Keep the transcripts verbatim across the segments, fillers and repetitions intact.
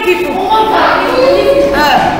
many people? Uh,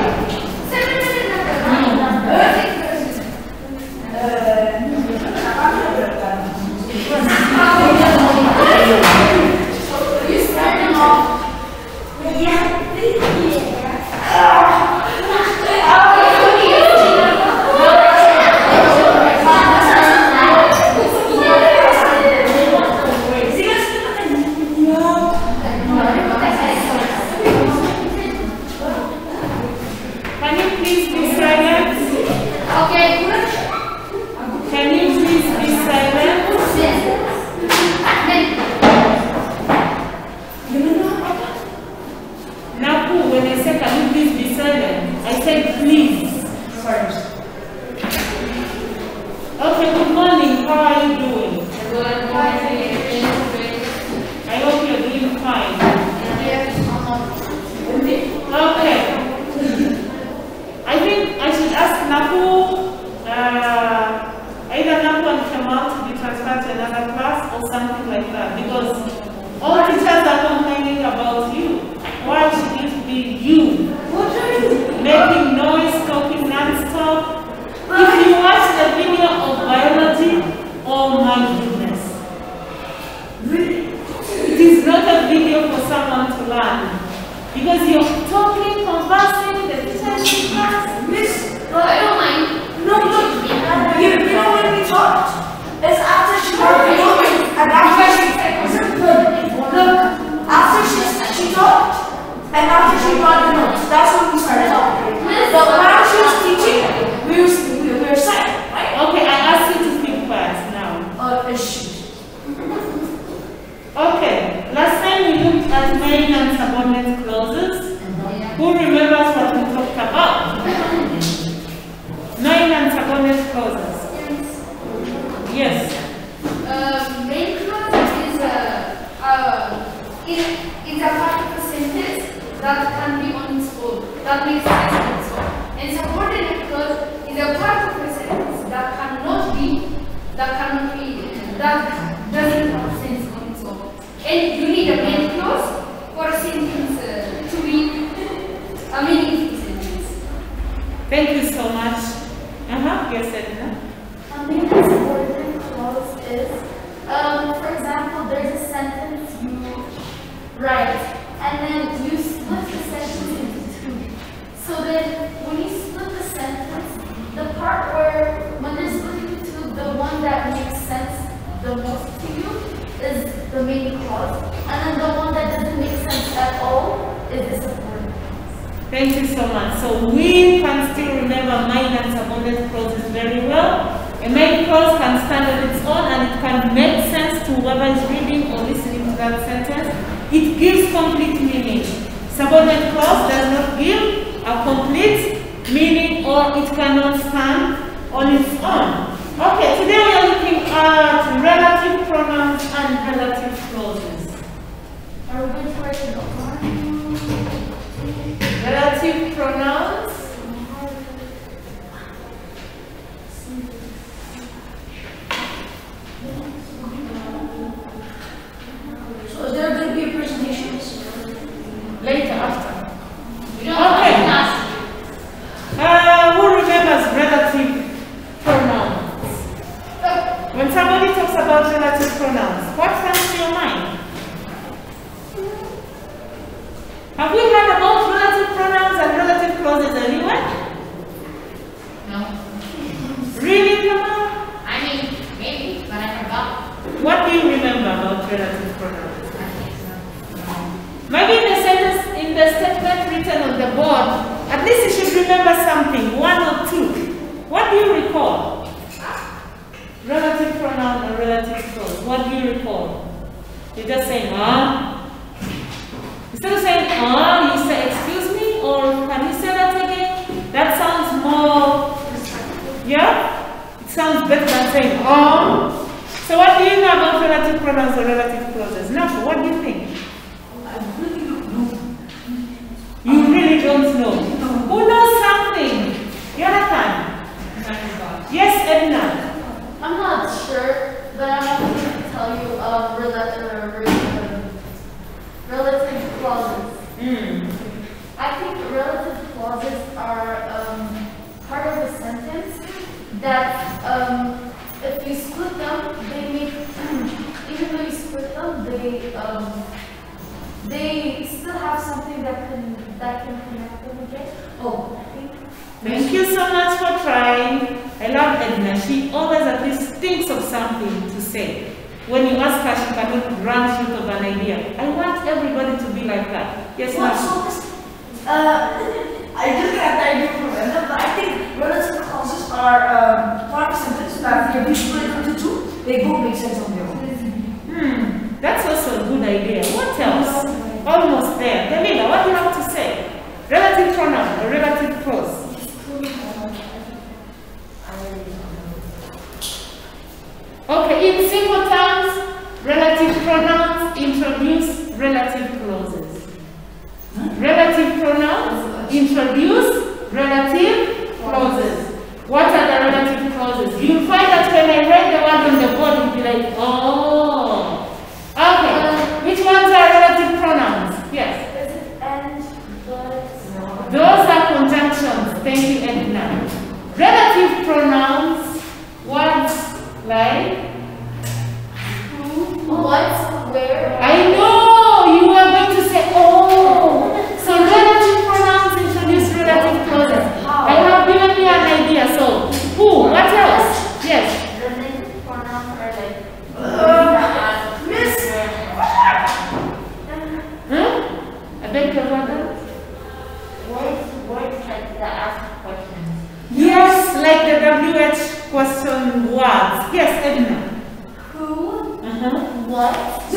relative, relative clauses. Mm. still have something that can that can connect them again. Oh, I think. Thank you so much for trying. I love Edna. She always at least thinks of something to say. When you ask her, she cannot run short of an idea. I want everybody to be like that. Yes, ma'am. Uh, I just got the idea from Edna, but I think relative clauses are um, part of a sentence that if you split it into two, they both make sense on their own. Hmm, that's also a good idea. What else? Almost there. Delila, what do you have to say? Relative pronoun or relative clause? Okay, in simple terms, relative pronouns introduce relative clauses. Huh? Relative pronouns introduce relative clauses. What are the relative clauses? You'll find that when I write the word on the board, you'll be like, oh. Okay, which ones are relative pronouns? Yes. Is it and, but? Those are conjunctions. Thank you, Edna. Relative pronouns, words like who, what, where. I know you are going to say, oh. So relative pronouns introduce relative clauses. How? I have given you an idea. So who? What else? Yes. Relative pronouns are like. Uh, Miss. Hmm? I beg your pardon? Words, words like that ask questions. Yes, like the W H question words. Yes, Edna. Who, Uh-huh. what,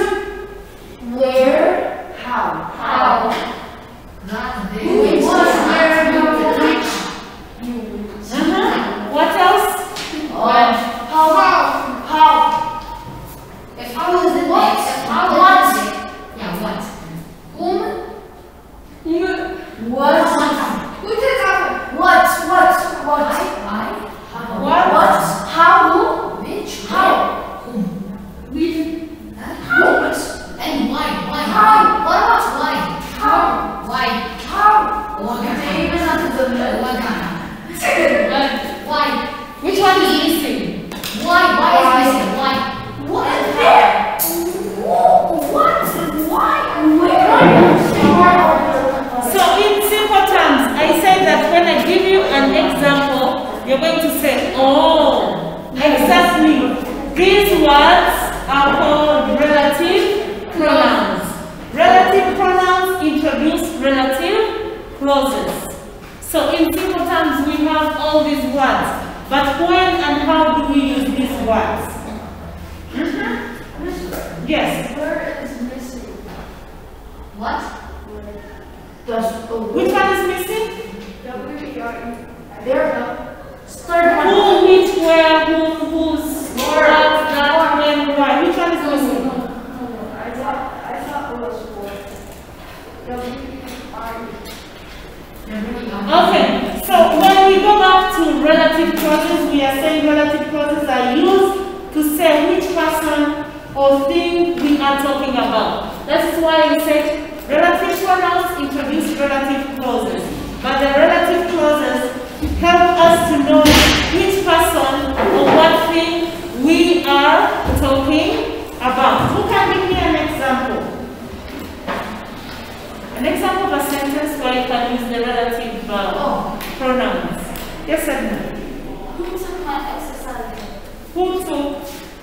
where, how. How. Not the Who, which, what, where, not how. which. Uh-huh. What else? What? How, how, how. If how is it What? next? If how What? is it? Yeah, what? Whom, Who? what, Who did that? what, what, what, I? How? What? what, how, who, Which? How? Whom? we, Huh? how, And why? Why? How? What about why? how, Why? how. Why? They even have to do that. Why? Why? Which one is missing? Why? Why Why? is missing? Why? What is there? Who, what, why, where? So in simple terms, I say that when I give you an example, you're going to say, oh, exactly. These words are called relative pronouns. Relative pronouns introduce relative clauses. So in simple terms, we have all these words. But when and how do we use these words? Mm-hmm. Yes. Where is missing? What? Does, oh, Which one is missing? W E R E. There, start one. Who, which, where, whom, whose, what, that, when, why. Which one is missing? I thought, I thought it was for W E R E. Okay, so when we go back to relative clauses, we are saying relative clauses are used to say which person or thing we are talking about. That is why we said relative pronouns introduce relative clauses. But the relative clauses help us to know which person or what thing we are talking about. Who can give me an example? An example of a sentence where you can use the relative uh, Oh. pronouns. Yes, Edna. Who took my exercise? Who took?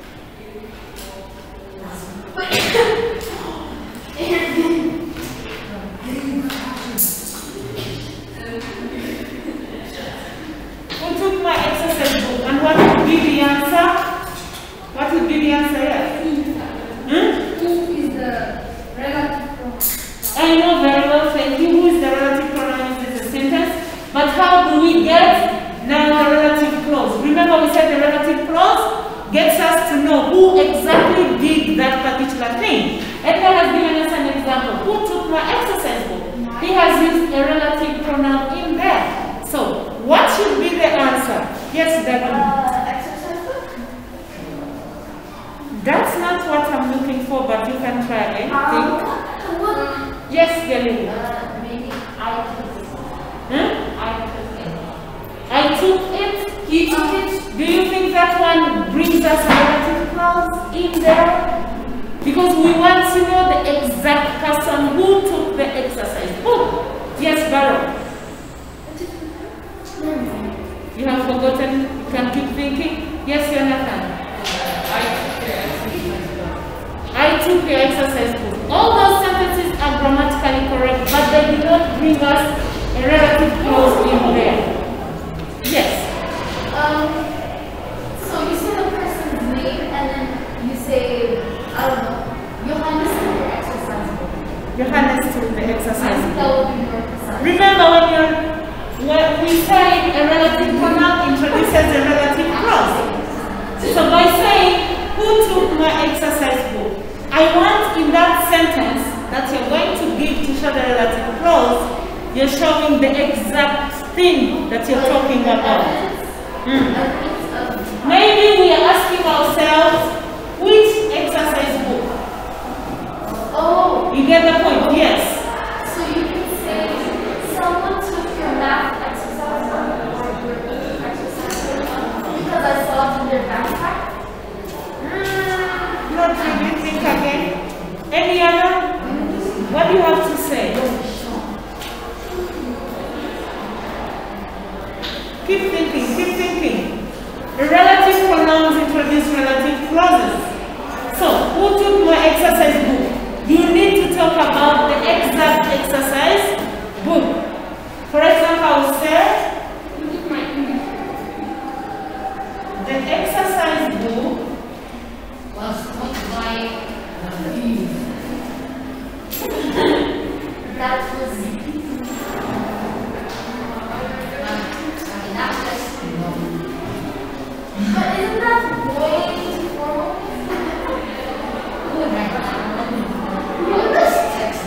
Who took my exercise book? And what would be the answer? What would be the answer here? Hmm? Who is the relative pronoun? I know very well, thank you. Who is the relative pronoun in the sentence? But how do we get now the relative clause? Remember we said the relative clause gets us to know who exactly did that particular thing. Edgar has given us an example. Who took my exercise book? He has used a relative pronoun in there. So, what should be the answer? Yes, Devon. Uh, exercise book? That's not what I'm looking for, but you can try and think. Um, what? Yes, Gary. Uh, maybe I took it. Hmm? I took it. I took it. He took it. Do you think that one brings us a relative clause in there? Because we want to know the exact person who took the exercise book. Yes, Barrow. You have forgotten? You can keep thinking? Yes, Jonathan. I took the exercise book. All those sentences are grammatically correct, but they did not bring us a relative clause in there. Yes. Um, so you say the person's name and then you say, I don't know, Johannes took the exercise book. Johannes took the I exercise think book. that would be more precise. Remember when you're when we say a relative pronoun introduces a relative clause. So by saying, who took my exercise book? I want in that sentence that you're going to give to show the relative clause, you're showing the exact thing that you're talking about. Mm. Maybe we are asking ourselves, which exercise book? Oh, You get the point? Yes. so you can say someone took your math exercise book or your English exercise book because I saw it in their backpack. Not really. Think again. Any other? What do you have to say? Keep thinking, keep thinking. The relative pronouns introduce relative clauses. So, who took my exercise book? You need to talk about the exact exercise book. For example, I will say, the exercise book Was taught by you. That was. That was. But isn't that way too formal? Who would write that? What is text?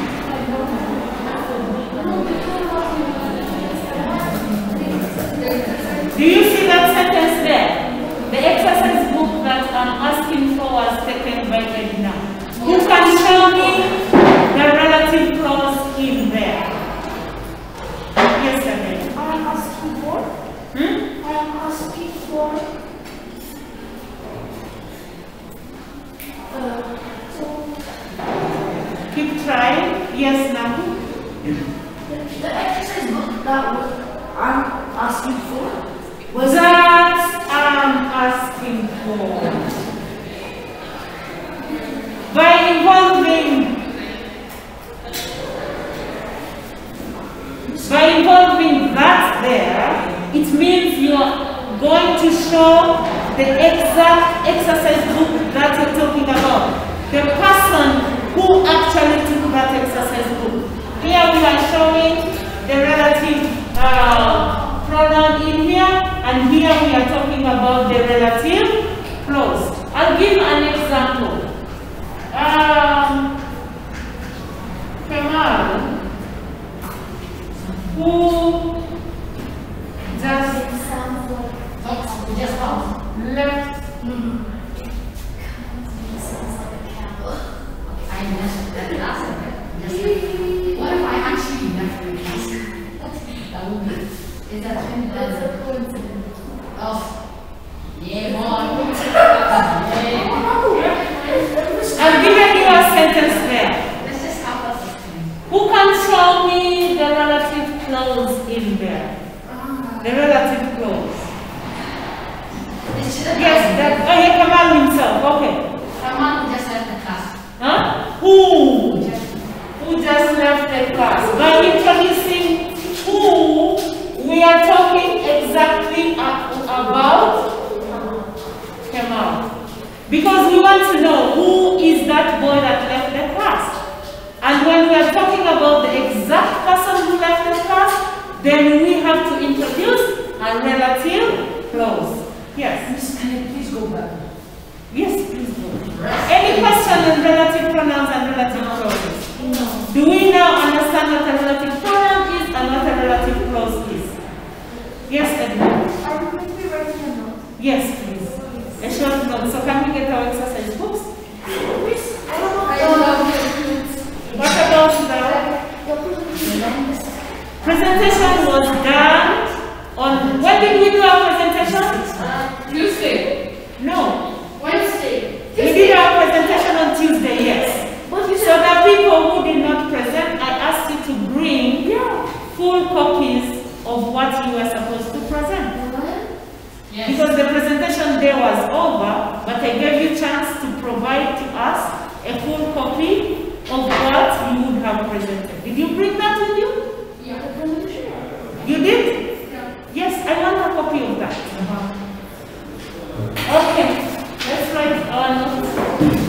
Do you see that sentence there? The exercise book that I'm asking for was taken by Edna. Who can show me the relative clause in there? Yes, Edna. I am asking for. Hmm? I am asking for. Uh, so Keep trying. Yes, now. the, the exercise book that was I'm asking for was that That I'm asking for. By involving by involving that there, it means you are going to show the exact exercise book that you're talking about. The person who actually took that exercise book. Here we are showing the relative uh, pronoun in here, and here we are talking about the relative clause. I'll give an example. Um, Kemal, who just It sounds like. Just pause. left. It sounds like a candle. Okay, I missed that last one. Just what if I actually left the desk? That would be. Is that that's a coincidence? Oh, yeah, boy. I've given you a sentence there. Let's just help us explain. Who can show me the relative clause in there? The relative clause. This should have Yes, that, oh yeah, Kamal himself, okay. Someone who just left the class. Huh? Who? Just Who just left the class? By introducing who, we are talking exactly a- about Kemal. Because we want to know who is that boy that left the class. And when we are talking about the exact person who left the class, then we have to introduce a relative clause. Yes. Miss, can you please go back? Yes, please go. Any question on relative pronouns and relative clauses? No. Do we now understand what a relative pronoun is and what a relative clause is? Yes, Edmund. Are you going to be writing a note? Yes, please. A short note. So can we get our exercise books? Please. I don't know. I love it. What about the presentation was done on, when did we do our presentation? Tuesday. No. Wednesday. We did our presentation on Tuesday. was over, but I gave you a chance to provide to us a full copy of what you would have presented. Did you bring that with you? Yeah. You did? Yeah. Yes, I want a copy of that. Okay, let's write our notes.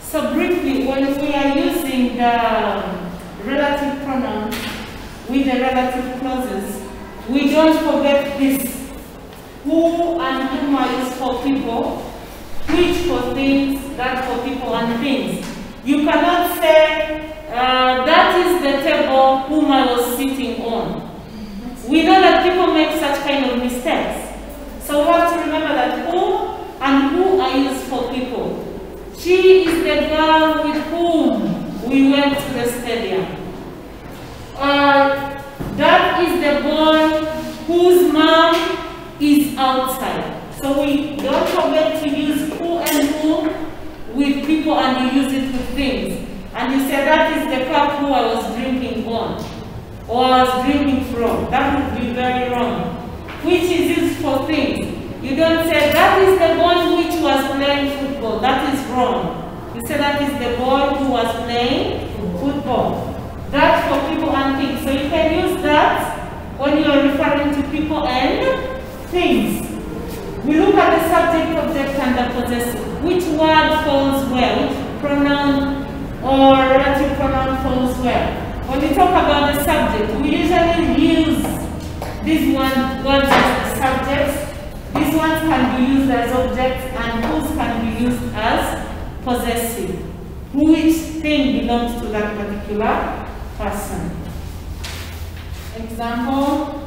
So briefly, when we are using the relative pronouns with the relative clauses, we don't forget this. Who and whom are used for people, which for things, that for people and things. You cannot say, uh, that is the table whom I was sitting on. We know that people make such kind of mistakes. So we have to remember that who and who are used for people. She is the girl with whom we went to the stadium. Uh, that is the boy whose mom is outside. So we don't forget to use who and who with people, and you use it with things. And you say that is the cup who I was drinking on, or I was drinking from. That would be very wrong. Which is used for things. You don't say that is the boy which was playing football. That is wrong. You say that is the boy who was playing football. That's for people and things. So you can use that when you are referring to people and things. We look at the subject, object, and the possessive. Which word falls where? Which pronoun or relative pronoun falls where? When we talk about the subject, we usually use these one words as the subjects. These ones can be used as objects, and whose can be used as possessive. Which thing belongs to that particular person. Example.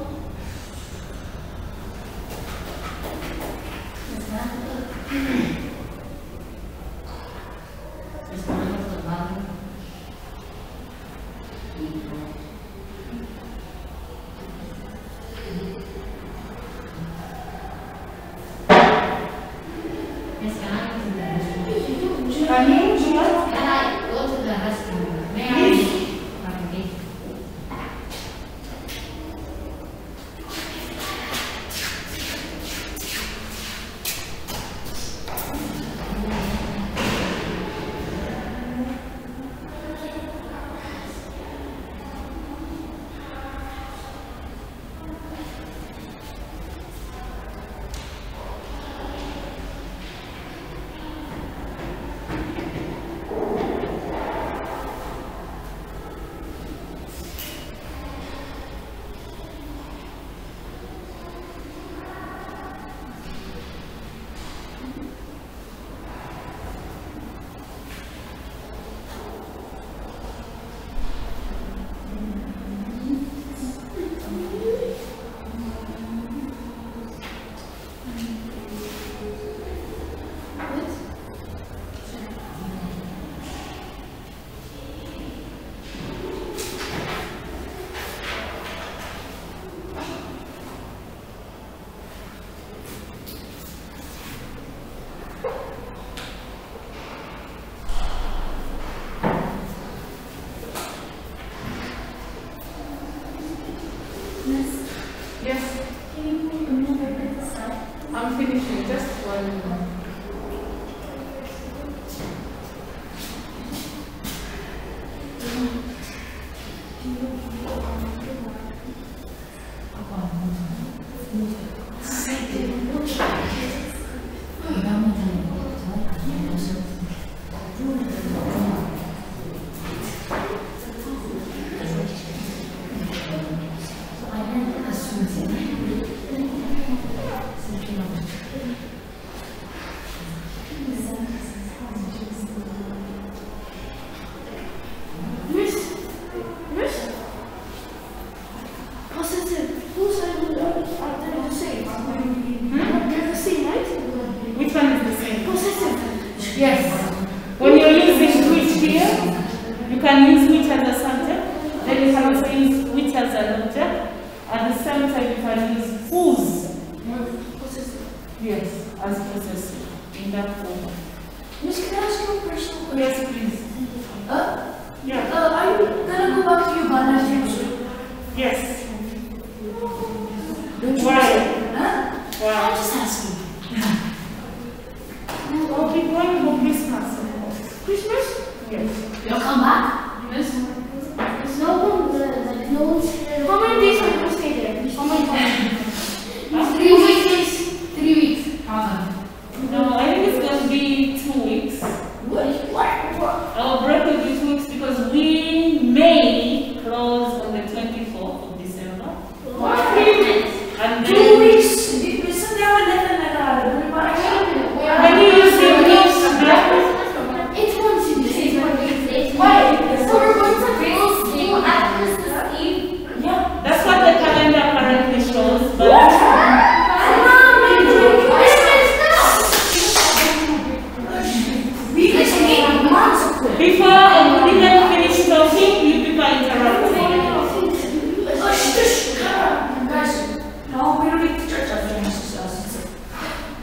What?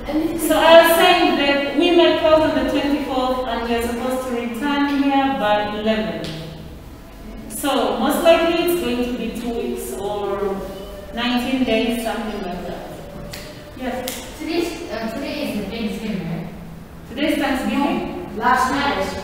So I was saying that we met calls on the twenty-fourth and we are supposed to return here by eleven. So most likely it's going to be two weeks or nineteen days, something like that. Yes. Today's, uh, today is the Thanksgiving, right? Today's Thanksgiving. Last night was